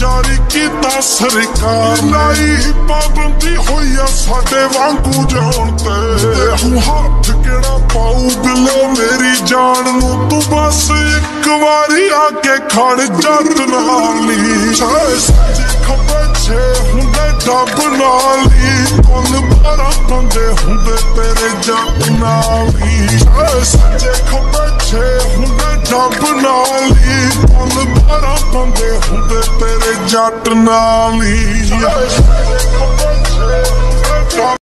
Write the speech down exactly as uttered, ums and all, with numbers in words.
जारी कीता सरकार लाई पाबंदी होई आ साडे वांगू जान ते हूं हाथ केड़ा पाऊ बिलो मेरी जान नू तू बस एक वारी आके खड़ जट नाली सच्चे खब्बे छे हुंदे डब नाली कुल बारह बंदे हुंदे तेरे जट नाली सच्चे खब्बे छे हुंदे डब नाली कुल बारह बंदे हुंदे तेरे जट नाली।